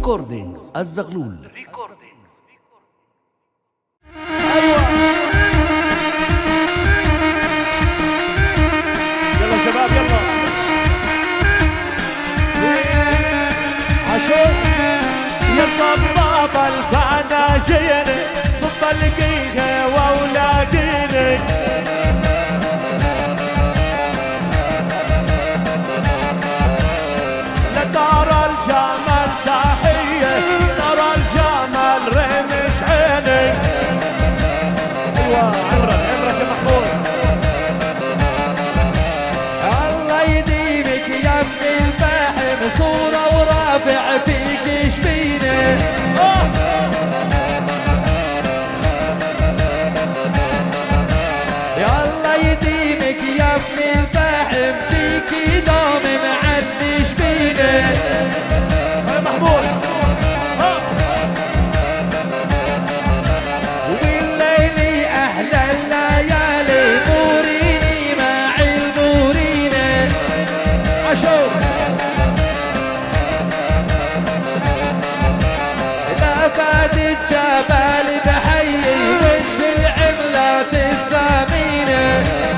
ريكوردينجز الزغلول. ايوه يلا شباب يلا عشان يا صباب الفناجين صب القيها واولاديني لدار الجمال تحيه دار الجمال رمش عيني. ايوه عمرك يا محمود الله يديمك يا ابن الفاحم صورة ورافع فيك شبينه. يا الله يديمك يا ابن الفاحم فيك دام معلي شبينه. يا محمود والليل احلى الليالي بوريني مع البورينه. اشوف لا فات الجبال بحيي وانت العملات الثمينه.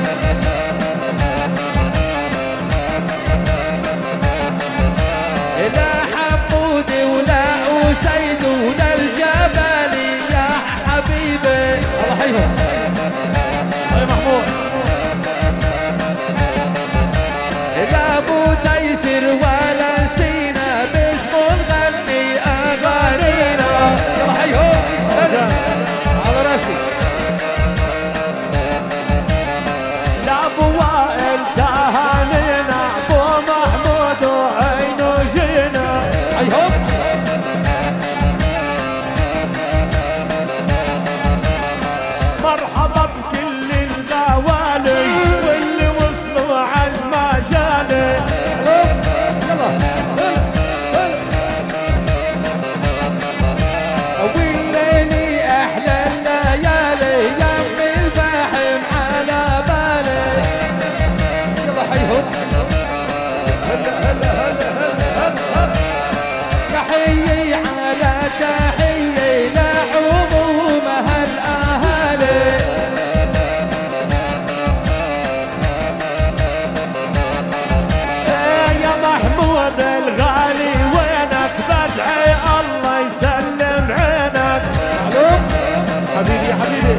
لا حمود ولا أسيد ولا الجبل يا حبيبي. الله يحييهم يا محمود لا ابو تيسر ولا نسينا باسم نغني اغانينا. الله يحييهم على راسي. لا ابو وائل تهانينا ابو محمود وعينه جينا. يحييهم مرحبا بكل الغوالي واللي وصلوا على المجالي. يلا والليل احلى الليالي يا ام الفاحم على بالي. يلا حيهم تحيي على تحيي لعموم هالاهالي. يا محمود الغالي وينك بدعي الله يسلم عينك. حبيبي يا حبيبي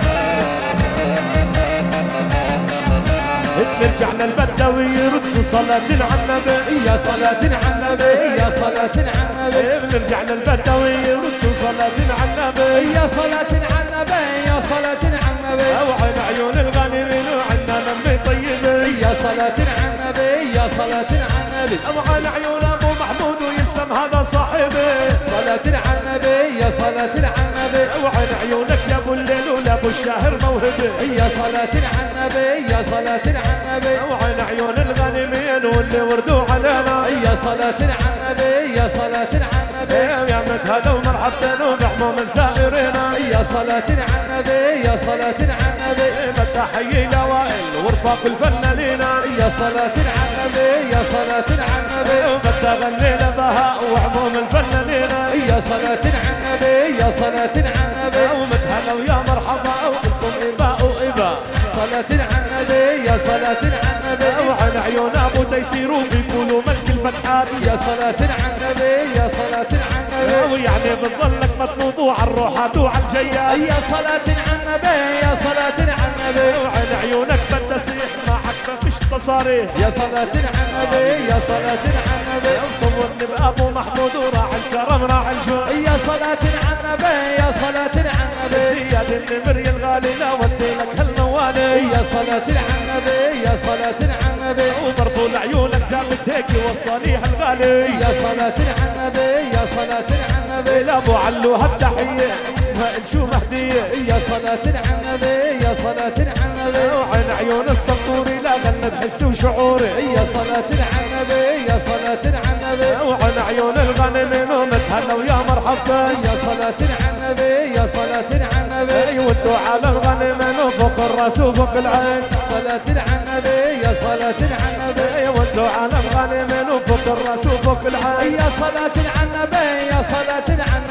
نرجعنا البدوي يرد صلاة على النبي. يا صلاة على النبي يا صلاة على النبي. نرجعنا البدوي يرد صلاة على النبي. يا صلاة على النبي يا صلاة على النبي. وعين عيون الغانمين وعنا لمي طيبين. يا صلاة على النبي يا صلاة على النبي. وعين عيون ابو محمود ويسلم هذا صاحبي. صلاة على النبي يا صلاة على النبي. وعين عيونك يا ابو الليل ولا ابو الشهر موهبي. يا صلاة على النبي يا صلاة على النبي. وعين عيون الغانمين واللي وردوا علينا. يا صلاة على النبي يا صلاة على النبي. يا متهلا ومرحبتين وبعموم سائرنا. يا صلاة على النبي يا صلاة على النبي. تحيي لوائل ورفاق الفنانين. يا صلاة على النبي يا صلاة على النبي. وبتغني لبهاء وعموم الفنانين. يا صلاة على النبي يا صلاة على النبي. ومتهلا ويا مرحبا وانتم اباء واباء. صلاة على النبي يا صلاة على النبي. وعن عيون ابو تيسير وبيقولوا ملك الفتحات. يا صلاة على النبي يا صلاة على النبي. ويعني بتظلك مطلوب وعن الروحات وعن الجيات. يا صلاة على النبي يا صلاة على النبي. وعن عيونك بتسيح معك ما فيش تصاريح. يا صلاة على النبي يا صلاة على النبي. صورني بابو محمود وراح الكرم راح الجود. يا صلاة على النبي يا صلاة على النبي. زياد النمر يا الغالي لا ودي لك هالموالي. يا صلاة على النبي يا صلاة على النبي. وبرطول عيونك ثابت هيك وصاني هالغالي. يا صلاة على النبي يا صلاة على النبي. لا ابو علو هالتحية شو مهدية. يا صلاة على النبي يا صلاة على النبي. وعين عيون السطوري لا غنى بحس وشعوري. يا صلاة على النبي يا صلاة على النبي. وعين عيون الغنمين ومتهلا ويا مرحبا. يا صلاة على النبي يا صلاة على النبي. ودوا على الغنمين وفوق الراس وفوق العين. صلاة على النبي يا صلاة على النبي. ودوا على الغنمين وفوق الراس وفوق العين. يا صلاة على النبي يا صلاة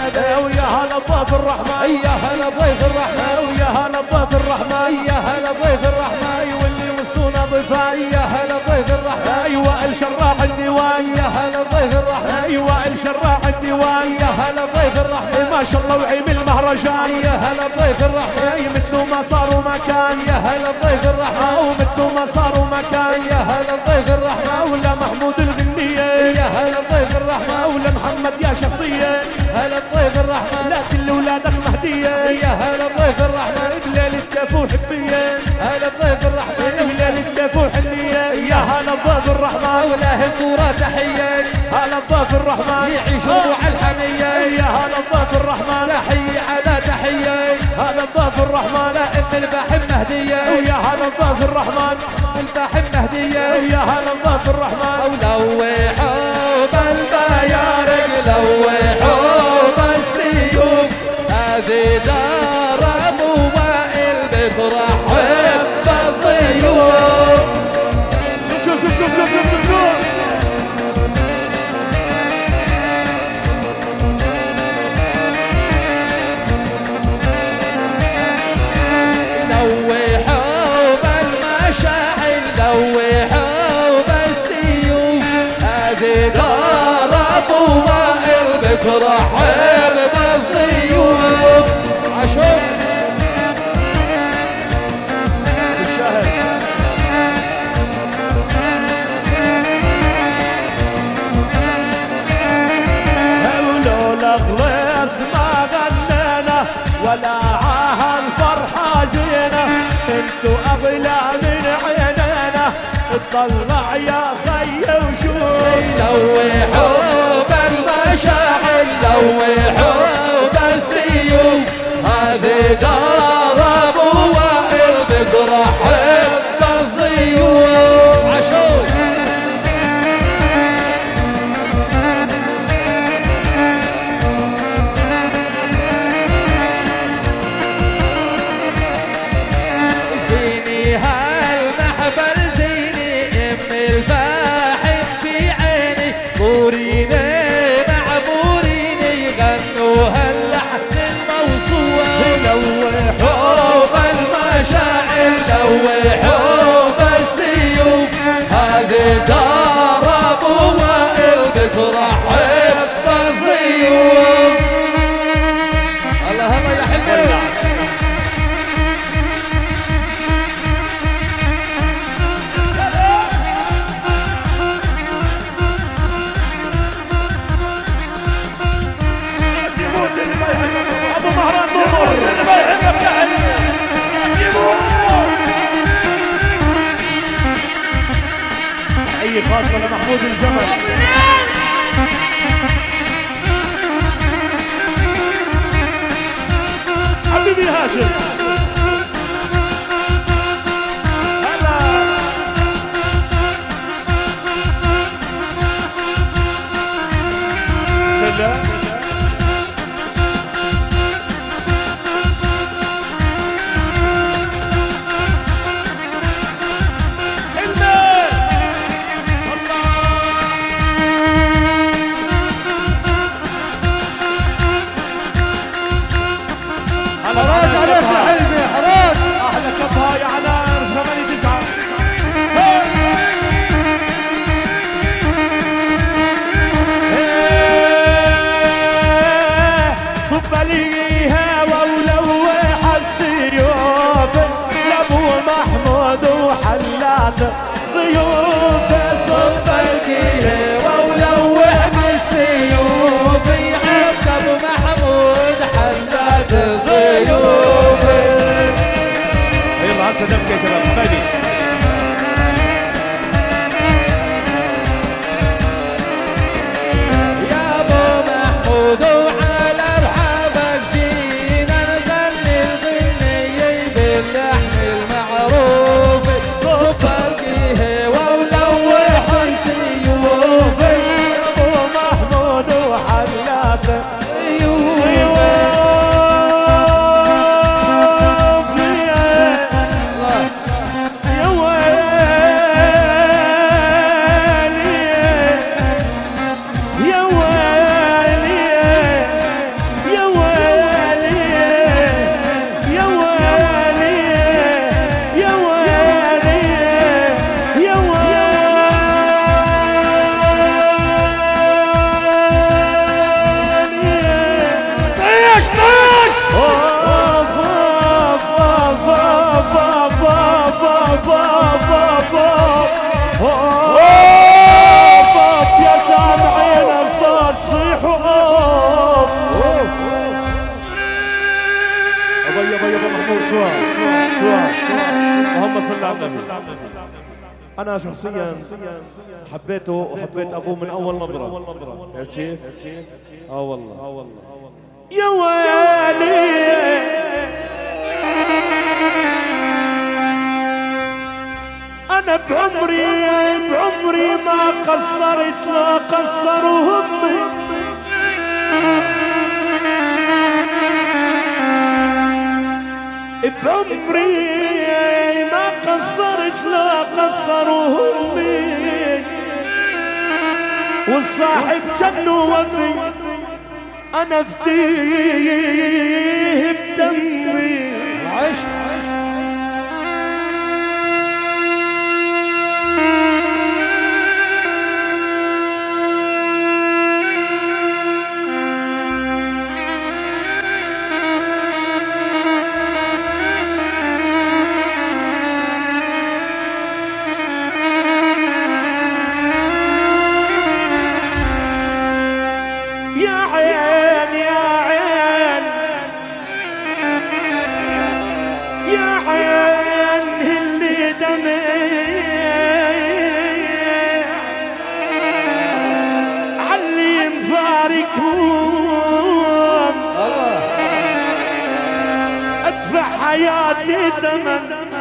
السابع. ويا هلا بضيف الرحمن، يا هلا بضيف الرحمن، ويا هلا بضيف الرحمن، يا هلا بضيف الرحمن، واللي وسطونا ضيفان. يا هلا بضيف الرحمن، ايوه الشراح الديوان، يا هلا بضيف الرحمن، ايوه الشراح الديوان. يا هلا بضيف الرحمن، ما شاء الله وعيم المهرجان. يا هلا بضيف الرحمن، مثل ما صار ومكان. يا هلا بضيف الرحمن، ومثل ما صار ومكان. يا هلا بضيف الرحمن، ولا محمود الغنية، يا هلا بضيف الرحمن، ولا محمد يا شخصية. هلا بضيف الرحمن، لا كل ولادك مهدية. يا هلا بضيف الرحمن، بليلة كيف وحبية. هلا بضيف الرحمن، بليلة كيف وحنية. يا هلا بضيف الرحمن، وله الكورة تحية، هلا بضيف الرحمن، يعيشوا روح الحمية. يا هلا بضيف الرحمن، تحية على تحية، هلا بضيف الرحمن. لا ام الباحم مهدية، ويا هلا بضيف الرحمن، الباحم مهدية. ويا هلا بضيف الرحمن. ولوحوا بالبيارق، لوحوا بالسيوف، هذه دار ابو وائل بترحب بالضيوف. شوف شوف شوف شوف شوف شوف. لوحوا بالمشاعل، لوحوا بالسيوف، هذه دار ابو وائل بترحب بالضيوف. عشوق ولولا غليص ما غنينا، ولا عاها الفرحة جينا. انتو اغلى من عينينا، اطلع يا خي وشوف. لوحوا بالمشاعل، لوحوا بالسيوف، هذه دار ابو وائل بترحب بالضيوف. عشوق زيني هالمحفل، زيني ام الفاحم في عيني، بوريني معبوريني، غنوا هاللحن الموصول. لوحوا بالمشاعل، لوحوا بالسيوف، هذه دار ابو وائل بترحب بالضيوف. الله الله يا حلو. ابو مهران نور اللي ما يحبك يا حبيبي. تحية خاصة لمحمود الجمل. حبيبي هاشم. هلا لا حراج عليك يا حلمي، حراج. احلى كبها يا على 8-9. محمود شو اللهم صل على النبي. أنا شخصيا حبيته وحبيت أبوه من أول نظرة. عرفت كيف؟ والله يا ويلي أنا بعمري ما قصرت لا قصروا همي. بعمري ما قصرت لا قصروا همي. والصاحب جنو وفي أنا فديه بدمي. عشت حياتي ثمن،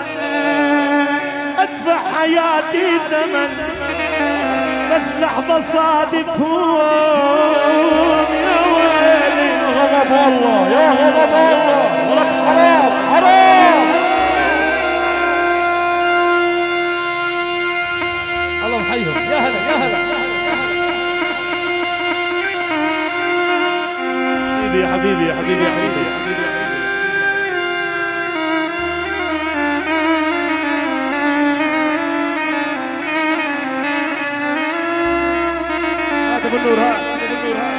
أدفع حياتي ثمن، بس لحظة صادفهم. يا ويلي يا غضب الله، يا غضب الله، ولك حرام حرام. الله يحييهم. يا هلا يا هلا يا حبيبي يا حبيبي يا حبيبي يا حبيبي. بالنور ها بالنور ها.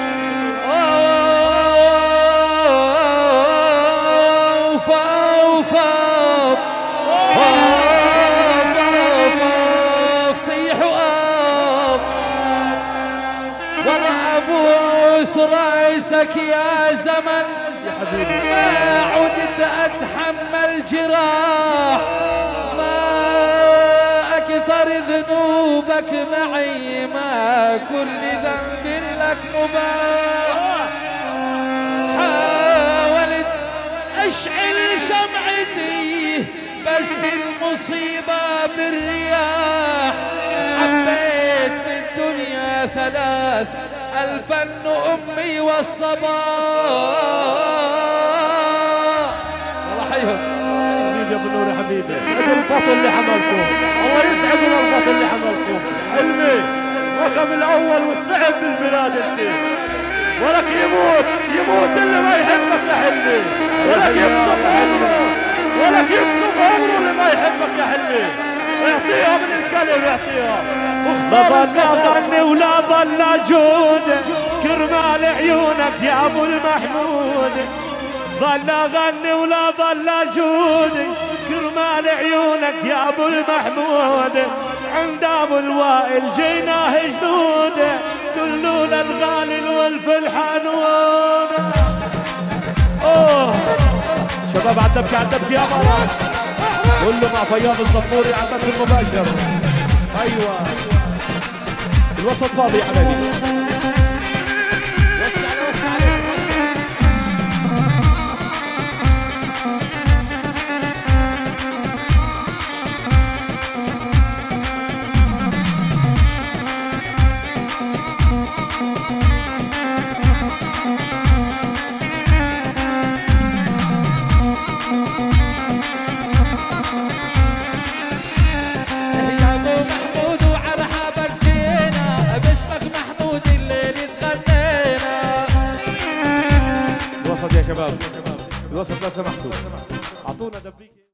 صيحوا والله ابوس راسك يا زمن يا حبيبي. ما عدت اتحمل جراح، ما اكثر ذنوبك معي، ما كل ذنب لك مباح. حاولت اشعل شمعتي بس المصيبة بالرياح. حبيت بالدنيا ثلاث، الفن أمي والصباح. الله يحييهم. حبيبي يا ابو نور يا حبيبي. اسعدوا البطل اللي حملكم، الله يسعدوا البطل اللي حملكم. حلمي رقم الاول والسعد بالبلاد انت. ولك يموت اللي ما يحبك يا حلمي، ولك يبسط عمره، ولك يبسط عمره اللي ما يحبك يا حلمي. اعطيها من الكلب اعطيها. لا ظل ولا ظل جود كرمال عيونك يا ابو المحمود. ظل غني ولا ظل جود كرمال عيونك يا ابو المحمود. عند ابو الوائل جيناه جنود كلنا الغالي الولف الحنون. اوه شباب عالدبكة عالدبكة يا مرات كله مع فياض الزفوري على البث المباشر. ايوه الوسط فاضي يا حبايبي. يا شباب الوسط لو سمحتوا اعطونا دبيكه.